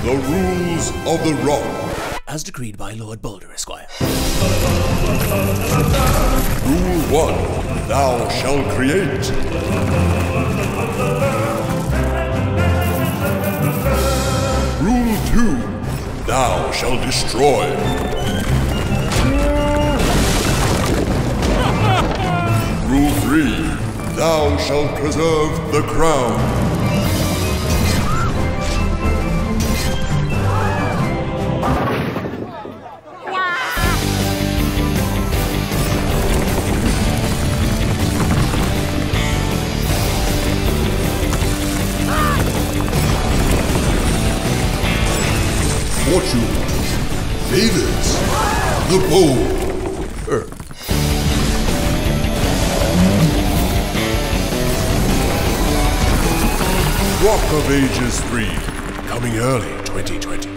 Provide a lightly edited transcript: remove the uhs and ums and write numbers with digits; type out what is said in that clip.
The rules of the rock. As decreed by Lord Boulder, Esquire. Rule 1. Thou shalt create. Rule 2. Thou shalt destroy. Rule 3. Thou shalt preserve the crown. Fortune favors the bold. Rock of Ages 3, coming early 2020.